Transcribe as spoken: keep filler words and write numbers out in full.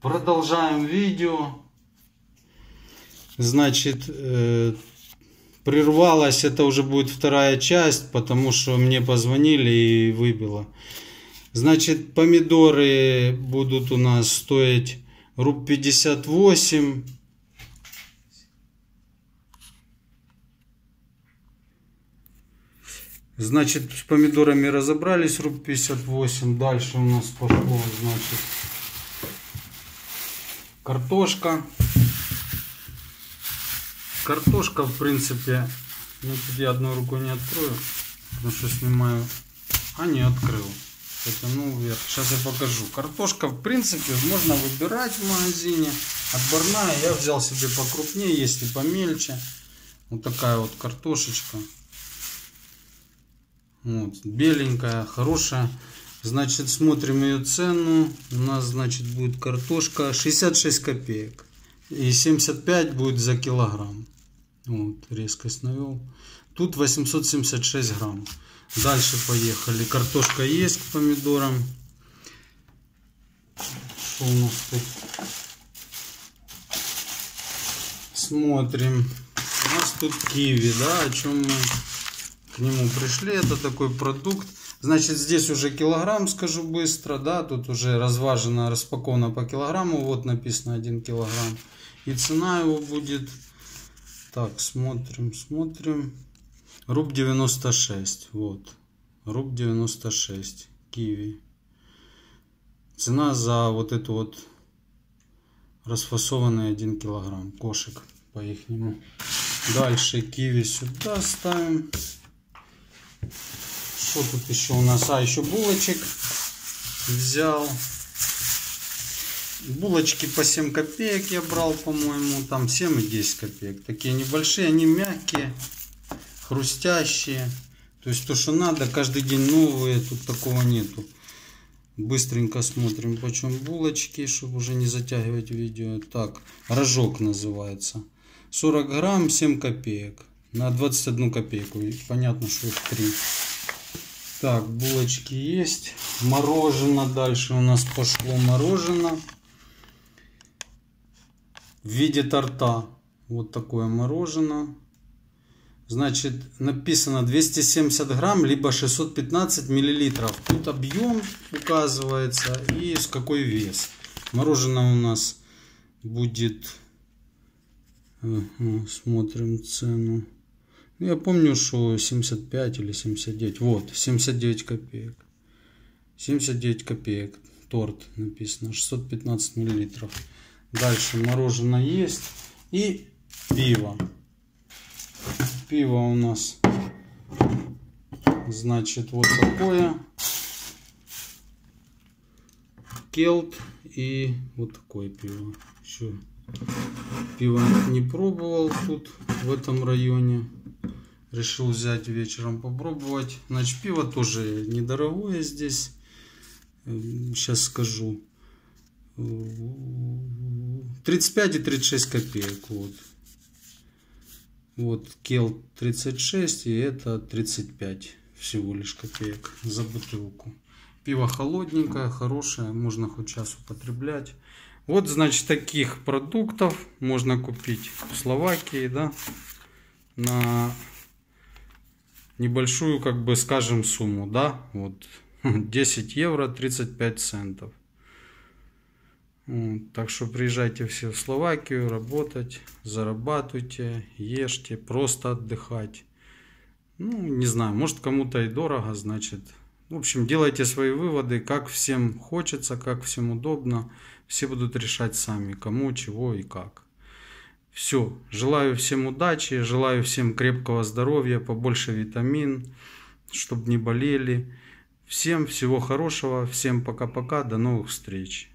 Продолжаем видео. Значит, э, прервалась, это уже будет вторая часть, потому что мне позвонили и выбило. Значит, помидоры будут у нас стоить руб пятьдесят восемь. Значит, с помидорами разобрались, руб пятьдесят восемь. Дальше у нас пошло, значит, картошка. Картошка, в принципе, ну, тут я одной рукой не открою, потому что снимаю. А, не открыл. Потянул вверх. Сейчас я покажу. Картошка, в принципе, можно выбирать в магазине. Отборная. Я взял себе покрупнее, есть и помельче. Вот такая вот картошечка. Вот, беленькая, хорошая. Значит, смотрим ее цену. У нас, значит, будет картошка шестьдесят шесть копеек. И семьдесят пять будет за килограмм. Вот, резкость навел. Тут восемьсот семьдесят шесть грамм. Дальше поехали. Картошка есть к помидорам. Что у нас тут? Смотрим. У нас тут киви, да, о чем мы к нему пришли. Это такой продукт. Значит, здесь уже килограмм, скажу быстро, да, тут уже разважено, распаковано по килограмму. Вот написано один килограмм. И цена его будет, так, смотрим, смотрим, руб девяносто шесть, вот, руб девяносто шесть, киви. Цена за вот эту вот расфасованный один килограмм, кошек по-ихнему. Дальше киви сюда ставим. Что тут еще у нас? А, еще булочек взял. Булочки по семь копеек я брал, по-моему, там семь и десять копеек. Такие небольшие, они мягкие, хрустящие. То есть то, что надо, каждый день новые, тут такого нету. Быстренько смотрим, почем булочки, чтобы уже не затягивать видео. Так, рожок называется. сорок грамм, семь копеек. На двадцать одну копейку. И понятно, что их три. Так, булочки есть. Мороженое. Дальше у нас пошло мороженое. В виде торта. Вот такое мороженое. Значит, написано двести семьдесят грамм, либо шестьсот пятнадцать миллилитров. Тут объем указывается и с какой вес. Мороженое у нас будет... Смотрим цену. Я помню, что семьдесят пять или семьдесят девять. Вот, семьдесят девять копеек. семьдесят девять копеек. Торт написано. шестьсот пятнадцать миллилитров. Дальше мороженое есть. И пиво. Пиво у нас, значит, вот такое. Келт и вот такое пиво. Еще пиво не пробовал тут, в этом районе. Решил взять вечером попробовать. Значит, пиво тоже недорогое здесь. Сейчас скажу. тридцать пять и тридцать шесть копеек. Вот. Вот Келт тридцать шесть и это тридцать пять всего лишь копеек за бутылку. Пиво холодненькое, хорошее, можно хоть час употреблять. Вот, значит, таких продуктов можно купить в Словакии, да, на небольшую, как бы, скажем, сумму, да, вот десять евро тридцать пять центов. Вот, так что приезжайте все в Словакию работать, зарабатывайте, ешьте, просто отдыхать. Ну, не знаю, может кому-то и дорого, значит. В общем, делайте свои выводы, как всем хочется, как всем удобно. Все будут решать сами, кому, чего и как. Все, желаю всем удачи, желаю всем крепкого здоровья, побольше витамин, чтобы не болели. Всем всего хорошего, всем пока-пока, до новых встреч.